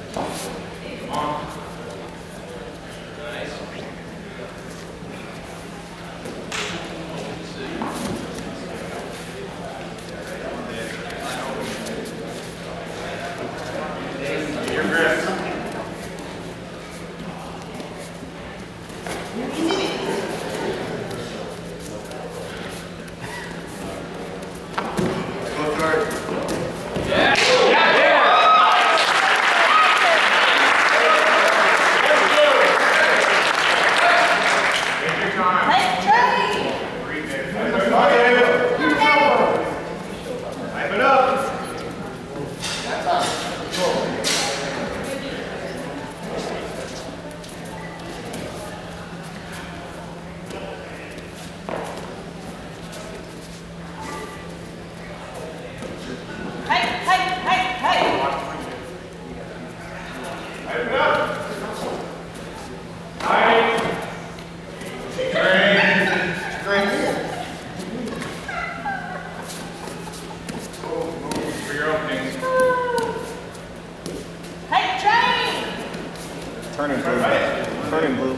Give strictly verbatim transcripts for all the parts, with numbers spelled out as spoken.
Turning blue. Turning blue.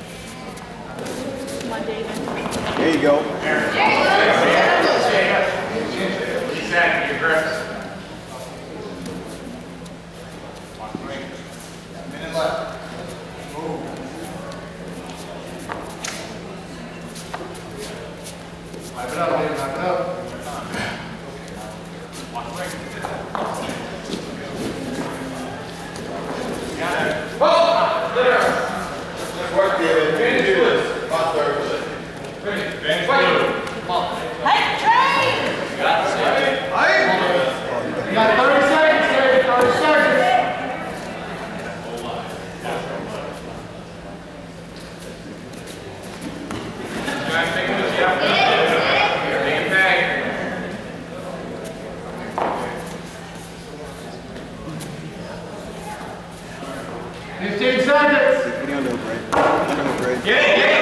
There you go. Exactly, your grips. Minute left. Move. Pipe it up, baby. Pipe it up. Walk away. Got it. Oh! There. Good work, David. Advantage blue. About third. Advantage blue. Come on. Hey, Trey! Got it. You got thirty seconds, David. thirty seconds. Guys, take it with you. Take it back. fifteen seconds. Give me a little break. Give me a little break. Get it, get it.